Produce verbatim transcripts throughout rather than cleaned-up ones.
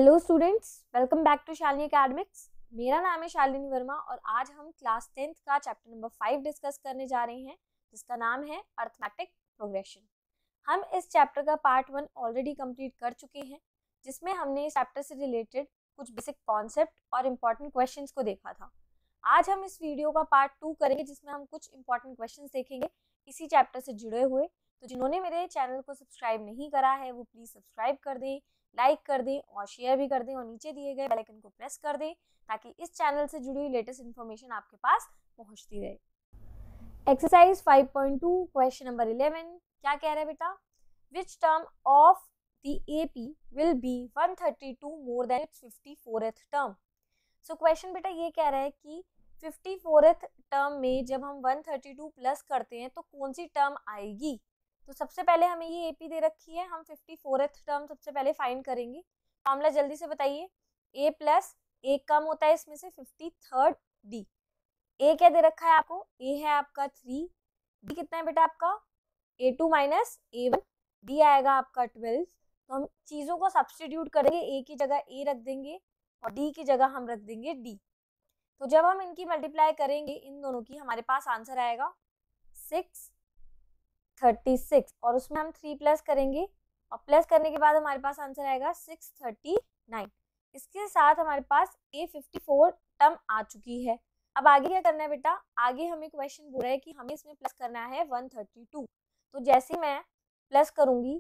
Hello students, welcome back to Shalini academics. मेरा नाम है शालिनी वर्मा और आज हम क्लास टेंथ का चैप्टर नंबर फाइव डिस्कस करने जा रहे हैं, जिसका नाम है अर्थमेटिक प्रोग्रेशन। हम इस चैप्टर का पार्ट वन ऑलरेडी कंप्लीट कर चुके हैं, जिसमें हमने इस चैप्टर से रिलेटेड कुछ बेसिक कॉन्सेप्ट और इम्पॉर्टेंट क्वेश्चंस को देखा था। आज हम इस वीडियो का पार्ट टू करेंगे, जिसमें हम कुछ इंपॉर्टेंट क्वेश्चंस देखेंगे इसी चैप्टर से जुड़े हुए। तो जिन्होंने मेरे चैनल को सब्सक्राइब नहीं करा है वो प्लीज़ सब्सक्राइब कर दें, लाइक कर दें और शेयर भी कर दें और नीचे दिए गए बेल आइकन को प्रेस कर दें ताकि इस चैनल से जुड़ी हुई लेटेस्ट इन्फॉर्मेशन आपके पास पहुंचती रहे। Exercise five point two question number eleven क्या कह रहा है बेटा? Which term of the AP will be one thirty two more than its fifty fourth term. So question बेटा ये कह रहा है कि फिफ्टी फोर्थ टर्म में जब हम वन थर्टी टू प्लस करते हैं तो कौन सी टर्म आएगी। तो सबसे पहले हमें ये एपी दे रखी है, हम फिफ्टी फोर्थ टर्म सबसे पहले फाइंड करेंगे। फॉर्मूला जल्दी से बताइए। ए प्लस एक कम होता है इसमें से फिफ्टी थर्ड डी। ए क्या दे रखा है आपको? ए है आपका थ्री। डी कितना है बेटा आपका? A two minus a one. D आएगा आपका ट्वेल्व। तो हम चीज़ों को सब्सटीट्यूट करेंगे, ए की जगह ए रख देंगे और डी की जगह हम रख देंगे डी। तो जब हम इनकी मल्टीप्लाई करेंगे इन दोनों की, हमारे पास आंसर आएगा सिक्स थर्टी सिक्स और उसमें हम थ्री प्लस करेंगे और प्लस करने के बाद हमारे पास आंसर आएगा सिक्स थर्टी नाइन। इसके साथ हमारे पास ए फिफ्टी फोर टर्म आ चुकी है। अब आगे क्या करना है बेटा? आगे हमें क्वेश्चन बोल रहा है कि हमें इसमें प्लस करना है वन थर्टी टू। तो जैसे मैं प्लस करूंगी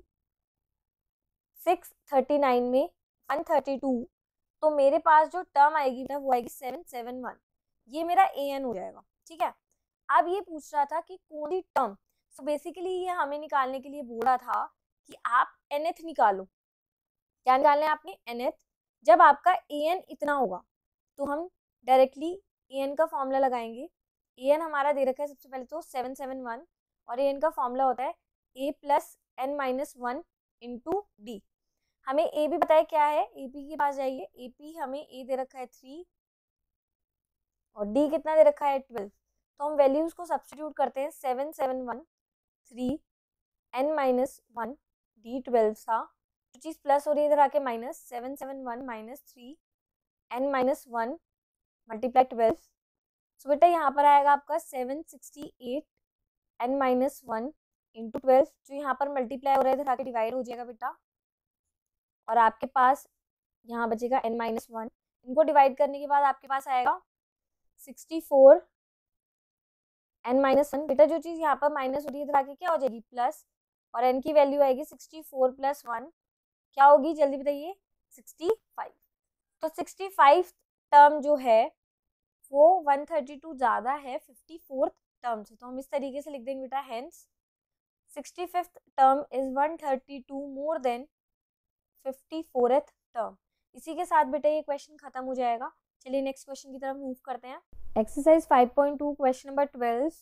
सिक्स थर्टी नाइन में वन थर्टी टू, तो मेरे पास जो टर्म आएगी ना वो आएगी सेवन सेवन वन। ये मेरा ए एन हो जाएगा, ठीक है। अब ये पूछ रहा था कि कौन सी टर्म। सो बेसिकली ये हमें निकालने के लिए बोला था कि आप nth निकालो। क्या निकालना है आपने? nth। जब आपका an इतना होगा तो हम डायरेक्टली an का फॉर्मूला लगाएंगे। an हमारा दे रखा है सबसे पहले तो सेवन सेवन वन और an का फॉर्मूला होता है a plus n minus one into d. हमें a भी बताए क्या है, ap के पास जाइए। ap हमें a दे रखा है थ्री और d कितना दे रखा है ट्वेल्व। तो हम वैल्यूज को सब्सटीट्यूट करते हैं। Seven seven one three n minus one d twelve था, जो चीज़ प्लस हो रही है इधर आके minus. Seven seven one minus three n minus one multiply twelve. So बेटा यहाँ पर आएगा आपका seven sixty eight n minus one into twelve, जो यहाँ पर मल्टीप्लाई हो रहा है इधर आके डिवाइड हो जाएगा बेटा और आपके पास यहाँ बचेगा एन माइनस वन। इनको डिवाइड करने के बाद आपके पास आएगा sixty four n minus one. बेटा जो चीज़ यहाँ पर माइनस हो रही है इधर आके क्या हो जाएगी? प्लस, और एन की वैल्यू आएगी सिक्सटी फोर प्लस वन, क्या होगी जल्दी बताइए? Sixty five. तो सिक्सटी फाइव टर्म जो है वो वन थर्टी टू ज़्यादा है फिफ्टी फोर्थ टर्म से। तो हम इस तरीके से लिख देंगे बेटा, hence sixty fifth term is one thirty two more than fifty fourth term. इसी के साथ बेटा ये क्वेश्चन खत्म हो जाएगा। चलिए नेक्स्ट क्वेश्चन की तरफ मूव करते हैं। Exercise five point two question number twelve.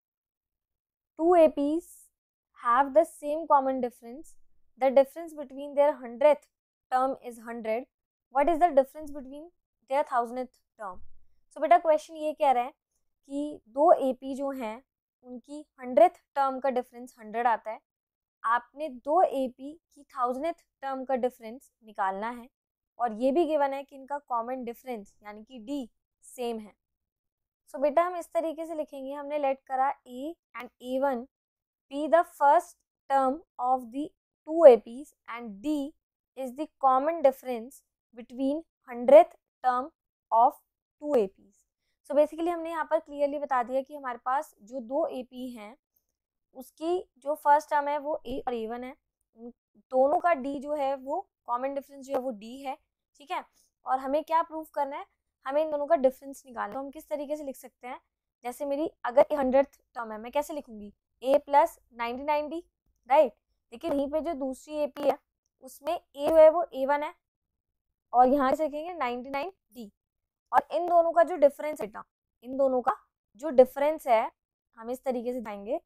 Two A Ps have the same common difference. The difference between their hundredth term is hundred. What is the difference between their thousandth term? So बेटा question ये कह रहा है कि दो A P जो हैं उनकी hundredth टर्म का डिफरेंस हंड्रेड आता है। आपने दो A P की थाउजेंथ टर्म का डिफरेंस निकालना है और ये भी गिवन है कि इनका कॉमन डिफरेंस यानी कि D सेम है। सो so, बेटा हम इस तरीके से लिखेंगे, हमने लेट करा a and a one be the first term of the two A Ps and d is the common difference between hundred term of two A Ps। So basically हमने यहाँ पर क्लियरली बता दिया कि हमारे पास जो दो A P हैं उसकी जो फर्स्ट टर्म है वो a और ए वन है, दोनों का d जो है वो कॉमन डिफरेंस जो है वो d है, ठीक है। और हमें क्या प्रूव करना है? हमें इन दोनों का डिफरेंस निकालना। तो हम किस तरीके से लिख सकते हैं? जैसे मेरी अगर हंड्रेड टर्म है, मैं कैसे लिखूंगी? a plus ninety nine d, right. लेकिन यहीं पे जो दूसरी ए पी है उसमें a जो है वो ए वन है और यहाँ से लिखेंगे नाइन्टी नाइन डी। और इन दोनों का जो डिफरेंस है ना, इन दोनों का जो डिफरेंस है हम इस तरीके से दिखाएंगे,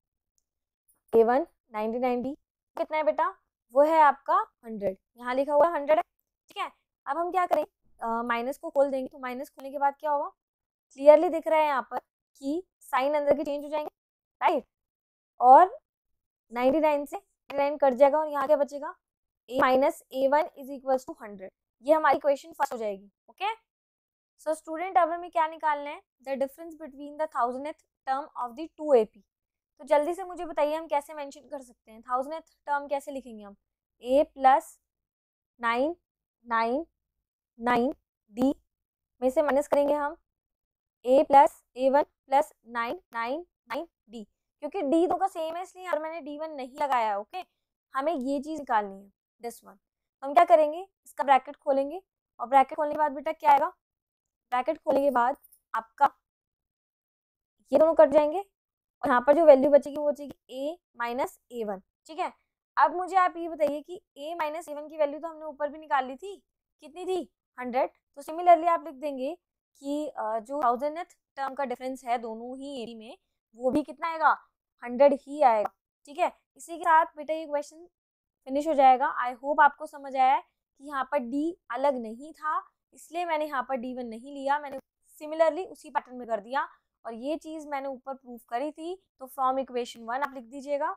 a one ninety nine d कितना है बेटा? वो है आपका हंड्रेड, यहाँ लिखा हुआ हंड्रेड है, ठीक है। अब हम क्या करें? माइनस uh, को खोल देंगे। तो माइनस खोलने के बाद क्या होगा? क्लियरली दिख रहा है यहाँ पर कि साइन अंदर के चेंज हो जाएंगे, राइट। और नाइन्टी नाइन से नाइन्टी नाइन कट जाएगा और यहाँ क्या बचेगा? A minus a one is equal to hundred. ये हमारी इक्वेशन फर्स्ट हो जाएगी। ओके, सो स्टूडेंट अब हमें क्या निकालना है, the difference between the thousandth term of the two AP. तो जल्दी से मुझे बताइए हम कैसे मेंशन कर सकते हैं, थाउजेंथ टर्म कैसे लिखेंगे हम, a plus nine nine nine d में से माइनस करेंगे हम a plus a one plus nine nine nine d, क्योंकि डी दो का सेम है इसलिए और मैंने डी वन नहीं लगाया। ओके, हमें ये चीज निकालनी है दिस वन। तो हम क्या करेंगे, इसका ब्रैकेट खोलेंगे और ब्रैकेट खोलने के बाद बेटा क्या आएगा, ब्रैकेट खोलने के बाद आपका ये दोनों कट जाएंगे और यहाँ पर जो वैल्यू बचेगी वो बचेगी ए माइनस ए वन। ठीक है, अब मुझे आप ये बताइए कि a माइनस ए वन की वैल्यू तो हमने ऊपर भी निकाल ली थी, कितनी थी, हंड्रेड। तो सिमिलरली आप लिख देंगे कि जो थाउजेंथ टर्म का डिफरेंस है दोनों ही एरी में वो भी कितना आएगा, हंड्रेड ही आएगा। ठीक है, इसी के साथ बेटा ये क्वेश्चन फिनिश हो जाएगा। आई होप आपको समझ आया है कि यहाँ पर d अलग नहीं था इसलिए मैंने यहाँ पर डी वन नहीं लिया, मैंने सिमिलरली उसी पैटर्न में कर दिया और ये चीज मैंने ऊपर प्रूफ करी थी। तो फ्रॉम इक्वेशन वन आप लिख दीजिएगा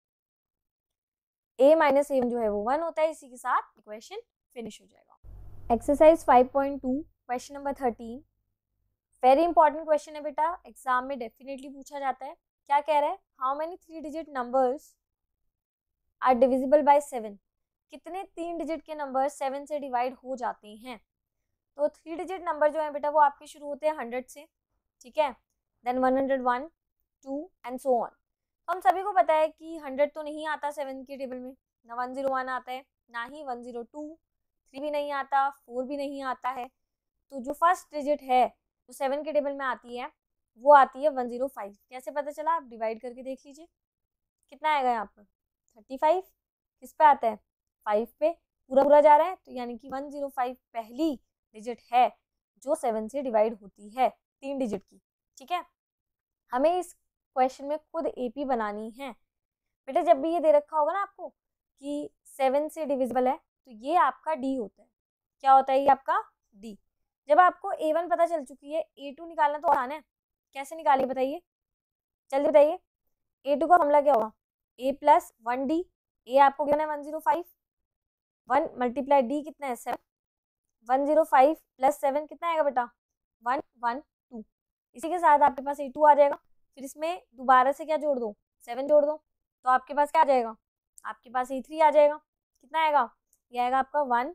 a माइनस ए वन जो है वो वन होता है, इसी के साथ इक्वेशन फिनिश हो जाएगा। Exercise five point two question number thirteen, very important question है बेटा, एग्जाम में डेफिनेटली पूछा जाता है। क्या कह रहा है, how many three digit numbers are divisible by seven, कितने तीन डिजिट के नंबर सेवन से डिवाइड हो जाते हैं। तो थ्री डिजिट नंबर जो है बेटा वो आपके शुरू होते हैं हंड्रेड से, ठीक है, then one hundred one, two and so on. तो हम सभी को पता है कि हंड्रेड तो नहीं आता सेवन के टेबल में, ना वन जीरो वन आता है ना ही वन जीरो टू, थ्री भी नहीं आता, फोर भी नहीं आता है। तो जो फर्स्ट डिजिट है जो सेवन के टेबल में आती है वो आती है वन जीरो फाइव। कैसे पता चला, आप डिवाइड करके देख लीजिए कितना आएगा यहाँ पर थर्टी फाइव, किस पे आता है फाइव पे, पूरा पूरा जा रहा है तो यानी कि वन जीरो फाइव पहली डिजिट है जो सेवन से डिवाइड होती है तीन डिजिट की। ठीक है, हमें इस क्वेश्चन में खुद एपी बनानी है बेटा। जब भी ये दे रखा होगा ना आपको कि सेवन से डिविजिबल है तो ये आपका डी होता है। क्या होता है ये आपका डी। जब आपको ए वन पता चल चुकी है, ए टू निकालना तो आसान है, कैसे निकालिए बताइए, जल्दी बताइए। ए टू का फॉर्मूला क्या होगा, a plus one d, a आपको गिवन है one zero five, one multiply d कितना है seven, one zero five plus seven कितना आएगा बेटा वन वन टू। इसी के साथ आपके पास ए टू आ जाएगा, फिर इसमें दोबारा से क्या जोड़ दो, सेवन जोड़ दो, तो आपके पास क्या आ जाएगा, आपके पास ए थ्री आ जाएगा। कितना आएगा, ये आएगा आपका वन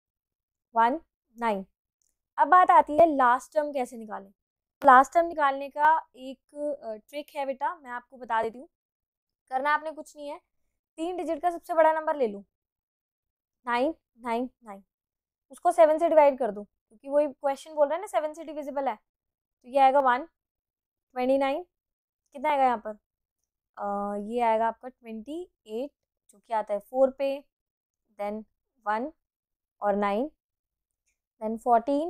वन नाइन। अब बात आती है लास्ट टर्म कैसे निकालें। लास्ट टर्म निकालने का एक ट्रिक है बेटा, मैं आपको बता देती हूँ। करना आपने कुछ नहीं है, तीन डिजिट का सबसे बड़ा नंबर ले लो, नाइन नाइन नाइन, उसको सेवन से डिवाइड कर दो क्योंकि वही क्वेश्चन बोल रहा है ना सेवन से डिविजिबल है। तो ये आएगा वन ट्वेंटी नाइन, कितना आएगा यहाँ पर आ, ये आएगा आपका ट्वेंटी एट जो कि आता है फोर पे, देन वन और नाइन, देन फोर्टीन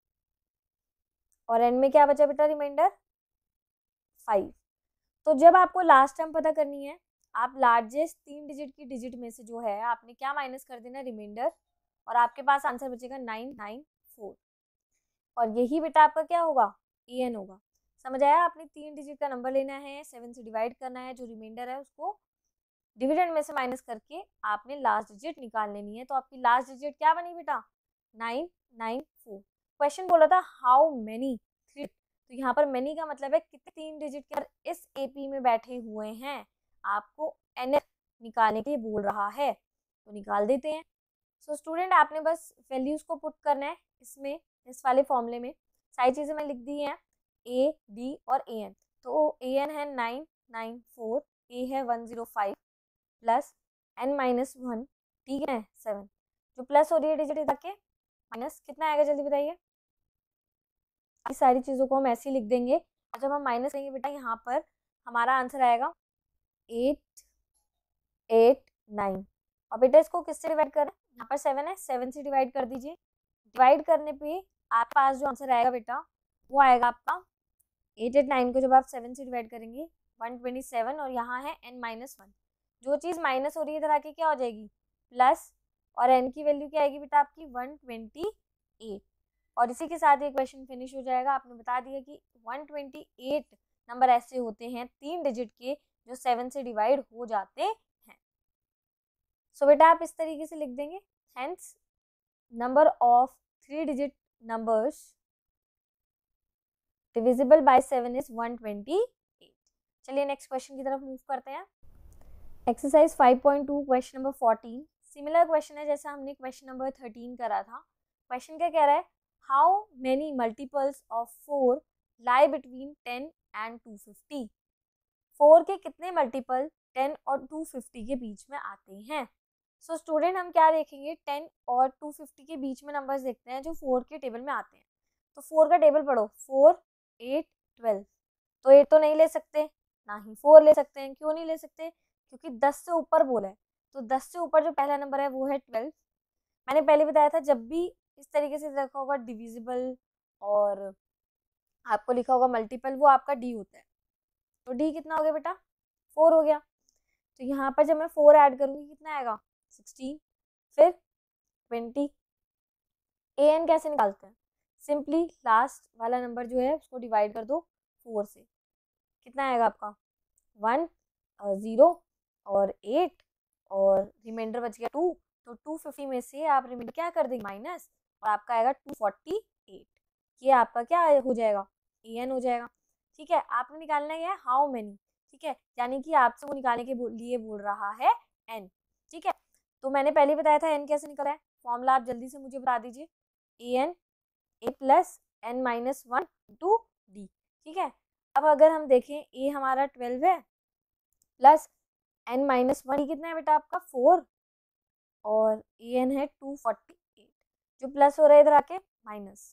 और एंड में क्या बचा बेटा रिमाइंडर फाइव। तो जब आपको लास्ट टर्म पता करनी है, आप लार्जेस्ट तीन डिजिट की डिजिट में से जो है आपने क्या माइनस कर देना रिमाइंडर, और आपके पास आंसर बचेगा नाइन नाइन फोर, और यही बेटा आपका क्या होगा ए एन होगा। समझ आया, आपने तीन डिजिट का नंबर लेना है, सेवन से डिवाइड करना है, जो रिमाइंडर है उसको डिविडेंड में से माइनस करके आपने लास्ट डिजिट निकाल लेनी है। तो आपकी लास्ट डिजिट क्या बनी बेटा नाइन नाइन फोर। क्वेश्चन बोला था हाउ मेनी थ्री, तो यहाँ पर मेनी का मतलब है कितने तीन डिजिट के इस एपी में बैठे हुए हैं, आपको एन निकालने के लिए बोल रहा है, तो निकाल देते हैं। सो so, स्टूडेंट आपने बस वैल्यूज को पुट करना है इसमें, इस वाले फॉर्मूले में सारी चीजें मैं लिख दी हैं, ए डी और ए एन। तो ए एन है नाइन नाइन फोर, ए है one zero five plus n minus one, ठीक है सेवन, जो प्लस हो रही है डिजिट इधर के माइनस कितना आएगा जल्दी बताइए। इस सारी चीज़ों को हम ऐसे ही लिख देंगे और जब हम माइनस करेंगे बेटा यहाँ पर हमारा आंसर आएगा एट एट नाइन। और बेटा इसको किससे डिवाइड करें, यहाँ पर सेवन है, सेवन से डिवाइड कर दीजिए। डिवाइड करने पे आपके पास जो आंसर आएगा बेटा वो आएगा आपका एट एट नाइन को जब आप सेवन से डिवाइड करेंगे वन ट्वेंटी सेवन, और यहाँ है एन माइनस वन, जो चीज़ माइनस हो रही है इधर आके क्या हो जाएगी प्लस, और एन की वैल्यू क्या आएगी बेटा आपकी वन ट्वेंटी एट। और इसी के साथ ये क्वेश्चन फिनिश हो जाएगा। आपने बता दिया कि वन ट्वेंटी एट नंबर ऐसे होते हैं तीन डिजिट के जो सेवन से डिवाइड हो जाते हैं। सो so, बेटा आप इस तरीके से लिख देंगे, hence number of three digit numbers divisible by seven is one twenty-eight. चलिए नेक्स्ट क्वेश्चन की तरफ मूव करते हैं. Exercise five point two question number fourteen. Similar question है जैसा हमने क्वेश्चन नंबर थर्टीन करा था. क्वेश्चन क्या कह रहा है, how many multiples of four lie between ten and two fifty. Four के कितने मल्टीपल टेन और टू फिफ्टी के बीच में आते हैं. सो so, स्टूडेंट हम क्या देखेंगे, टेन और टू फिफ्टी के बीच में नंबर्स देखते हैं जो फोर के टेबल में आते हैं. तो फोर का टेबल पढ़ो, फोर एट ट्वेल्व. तो एट तो नहीं ले सकते, ना ही फोर ले सकते हैं. क्यों नहीं ले सकते, क्योंकि दस से ऊपर बोला है. तो दस से ऊपर जो पहला नंबर है वो है ट्वेल्व. मैंने पहले बताया था जब भी इस तरीके से रखा होगा डिविजिबल और आपको लिखा होगा मल्टीपल, वो आपका डी होता है. तो डी कितना हो गया बेटा, फोर हो गया. तो यहाँ पर जब मैं फोर ऐड करूँगी कितना आएगा, सिक्सटीन. फिर ट्वेंटी. ए एन कैसे निकालते हैं, सिंपली लास्ट वाला नंबर जो है उसको डिवाइड कर दो फोर से. कितना आएगा आपका, वन, ज़ीरो और एट और रिमाइंडर बच गया टू. तो टू फिफ्टी में से आप रिमाइंडर क्या कर देंगे, माइनस, और आपका आएगा टू फोर्टी एट. ये आपका क्या हो जाएगा, ए एन हो जाएगा. ठीक है, आपने निकालना है हाउ मेनी. ठीक है, यानी कि आपसे वो निकालने के लिए बोल रहा है एन. ठीक है, तो मैंने पहले बताया था एन कैसे निकला है. फॉर्मूला आप जल्दी से मुझे बता दीजिए, a n a plus n minus one two d. ठीक है, अब अगर हम देखें ए हमारा ट्वेल्व है प्लस एन माइनस वन, कितना है बेटा आपका फोर, और ए एन है टू फोर्टी एट. जो प्लस हो रहा है इधर आके माइनस.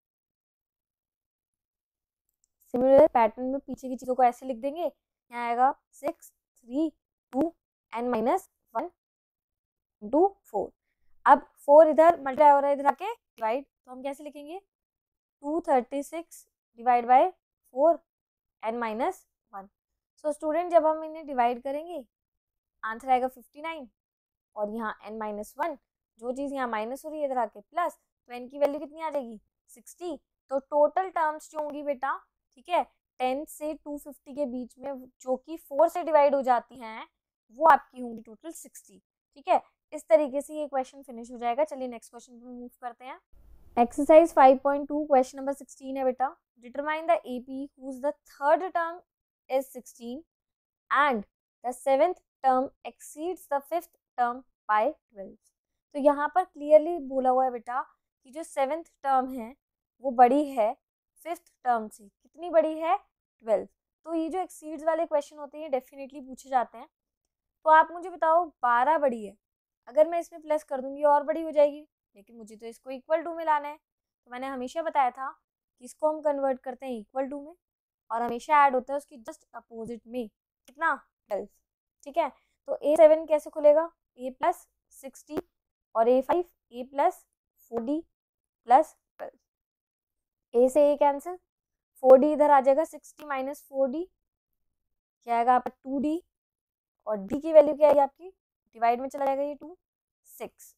सिमिलर पैटर्न में पीछे की चीज़ों को ऐसे लिख देंगे. यहाँ आएगा six three two n minus one two four. अब फोर इधर मल्टीप्लाई हो रहा है इधर आके डिवाइड, तो हम कैसे लिखेंगे, two thirty six divide by four n minus one. So student जब हम इन्हें डिवाइड करेंगे आंसर आएगा फिफ्टी नाइन. और यहाँ एन माइनस वन, जो चीज़ यहाँ माइनस हो रही है इधर आके प्लस, तो एन की वैल्यू कितनी आ जाएगी, सिक्सटी. तो टोटल टर्म्स जो होंगी बेटा, ठीक है, टेन से टू फिफ्टी के बीच में जो कि फोर से डिवाइड हो जाती हैं, वो आपकी होंगी टोटल सिक्सटी. ठीक है, इस तरीके से ये क्वेश्चन फिनिश हो जाएगा. चलिए नेक्स्ट क्वेश्चन पे मूव करते हैं. Exercise five point two question number sixteen है बेटा. Determine the AP whose the third term is sixteen and the seventh term exceeds the fifth term by twelve. तो यहाँ पर क्लियरली बोला हुआ है बेटा कि जो सेवेंथ टर्म है वो बड़ी है फिफ्थ टर्म से. कितनी बड़ी है, ट्वेल्व. तो ये जो एक्सीड्स वाले क्वेश्चन होते हैं डेफिनेटली पूछे जाते हैं. तो आप मुझे बताओ, बारह बड़ी है, अगर मैं इसमें प्लस कर दूंगी और बड़ी हो जाएगी, लेकिन मुझे तो इसको इक्वल टू में लाना है. तो मैंने हमेशा बताया था कि इसको हम कन्वर्ट करते हैं इक्वल टू में, और हमेशा ऐड होता है उसकी जस्ट अपोजिट में. कितना, ट्वेल्व. ठीक है, तो ए सेवन कैसे खुलेगा, ए प्लस सिक्सटी और a five a plus forty plus twelve. A से ए कैंसिल, फोर डी इधर आ जाएगा, सिक्सटी माइनस फोर डी क्या आएगा आपका टू डी, और डी की वैल्यू क्या आएगी आपकी, डिवाइड में चला जाएगा ये टू, सिक्स.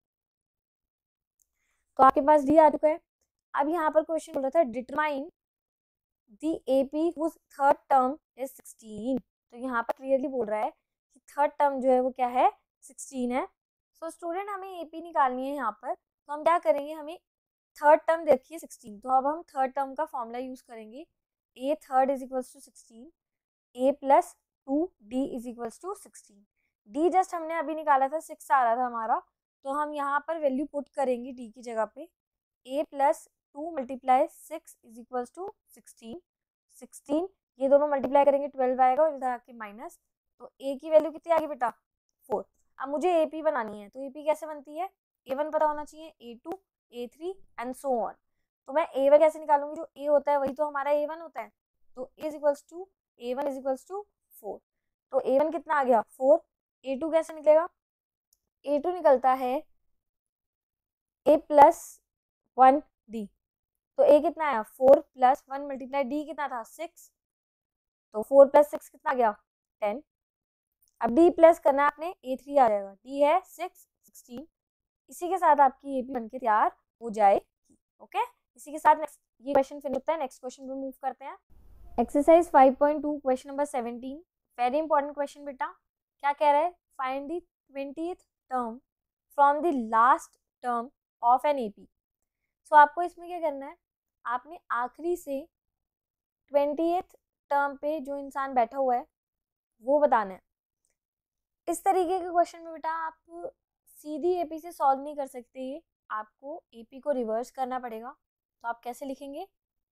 तो आपके पास डी आ चुका है. अब यहाँ पर क्वेश्चन बोल रहा था determine the AP whose third term is sixteen. तो यहाँ पर क्लियरली बोल रहा है कि थर्ड टर्म जो है वो क्या है, सिक्सटीन है. सो so, स्टूडेंट हमें एपी निकालनी है यहाँ पर. तो हम क्या करेंगे, हमें थर्ड टर्म देखिए सिक्सटीन, तो अब हम थर्ड टर्म का फॉर्मूला यूज करेंगे. A third is equals to sixteen, a plus two d is equals to sixteen. D just हमने अभी निकाला था, सिक्स आ रहा था हमारा, तो हम यहाँ पर वैल्यू पुट करेंगे डी की जगह पे. A plus two multiply six is equals to sixteen. Sixteen ये दोनों मल्टीप्लाई करेंगे ट्वेल्व आएगा, और इधर आके माइनस. तो ए की वैल्यू कितनी आ गई बेटा, फोर. अब मुझे ए पी बनानी है, तो ए पी कैसे बनती है, ए वन पता होना चाहिए, a two a three and so on. तो मैं ए वन कैसे निकालूंगी, जो ए होता है वही तो हमारा ए वन होता है. तो a is equals to a one is equals to four. तो ए वन कितना आ गया, फोर. ए टू कैसे निकलेगा, ए टू निकलता है ए प्लस वन डी. तो ए कितना आया, four plus one multiply d कितना था, सिक्स. तो फोर प्लस सिक्स कितना आ गया, टेन. अब डी प्लस करना है आपने, ए थ्री आ जाएगा, डी है सिक्स, सिक्सटीन. इसी के साथ आपकी एपी बनके तैयार हो जाएगी. ओके, इसी के साथ नेक्स्ट ये क्वेश्चन फिनिश होता है. नेक्स्ट क्वेश्चन पे मूव करते हैं. Exercise five point two question number seventeen. Very important question बेटा. क्या कह रहा है, find the twentieth term from the last term of an AP. So आपको इसमें क्या करना है, आपने आखिरी से ट्वेंटिएथ टर्म पे जो इंसान बैठा हुआ है वो बताना है। इस तरीके के क्वेश्चन में बेटा आप सीधी एपी से सॉल्व नहीं कर सकते, ये आपको एपी को रिवर्स करना पड़ेगा। तो आप कैसे लिखेंगे,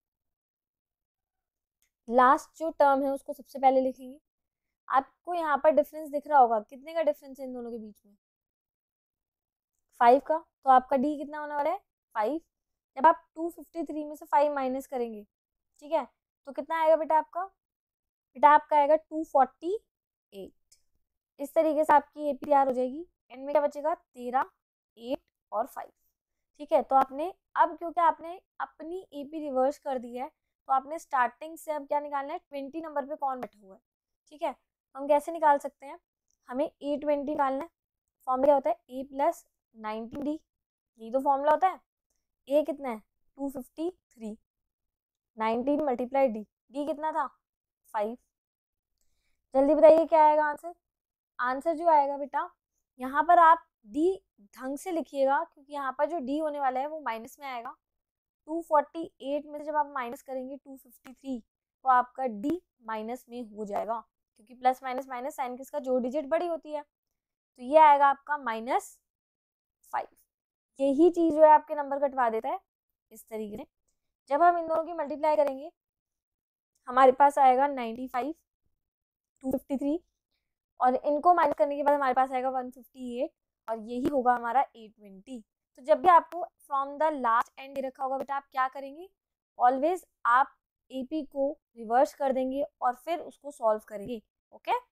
लास्ट जो टर्म है उसको सबसे पहले लिखेंगे। आपको यहाँ पर डिफरेंस दिख रहा होगा, कितने का डिफरेंस है इन दोनों के बीच में, फाइव का। तो आपका डी कितना होने वाला है, फाइव। जब आप टू फिफ्टी थ्री में से फाइव माइनस करेंगे, ठीक है, तो कितना आएगा बेटा आपका, बेटा आपका आएगा टू फोर्टी एट। इस तरीके से आपकी एपी तैयार हो जाएगी। एंड में क्या बचेगा, तेरह, एट और फाइव। ठीक है, तो आपने अब क्योंकि आपने अपनी एपी रिवर्स कर दी है, तो आपने स्टार्टिंग से अब क्या निकालना है, ट्वेंटी नंबर पे कौन बैठा हुआ है। ठीक है, हम कैसे निकाल सकते हैं, हमें ए ट्वेंटी निकालना है। फॉर्मूला क्या होता है, ए प्लस नाइनटीन डी, यही तो फॉर्मूला होता है। ए कितना है, two fifty three, nineteen multiply d, d कितना था, फाइव। जल्दी बताइए क्या आएगा आंसर। आंसर जो आएगा बेटा, यहाँ पर आप डी ढंग से लिखिएगा, क्योंकि यहाँ पर जो डी होने वाला है वो माइनस में आएगा। टू फोर्टी एट में से जब आप माइनस करेंगे टू फिफ्टी थ्री, तो आपका डी माइनस में हो जाएगा, क्योंकि प्लस माइनस माइनस साइन किसका, जो डिजिट बड़ी होती है। तो ये आएगा आपका माइनस फाइव। यही चीज जो है आपके नंबर कटवा देता है इस तरीके से। जब हम इन दोनों की मल्टीप्लाई करेंगे, हमारे पास आएगा ninety five, two fifty three, और इनको माइनस करने के बाद हमारे पास आएगा वन फिफ्टी एट, और यही होगा हमारा ए ट्वेंटी। तो जब भी आपको फ्रॉम द लास्ट एंड दे रखा होगा बेटा, आप क्या करेंगे, ऑलवेज आप एपी को रिवर्स कर देंगे और फिर उसको सॉल्व करेंगे। ओके।